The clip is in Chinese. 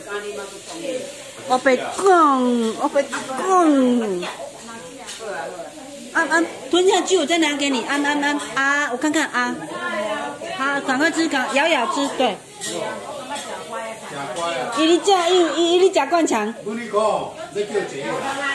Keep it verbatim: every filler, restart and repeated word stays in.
我别讲，我别讲。按按吞下去，我再拿给你。按按按啊，我看看啊。好，赶快吃，赶咬咬吃，对。伊你食，伊伊伊你食灌肠。 我你讲，你叫钱。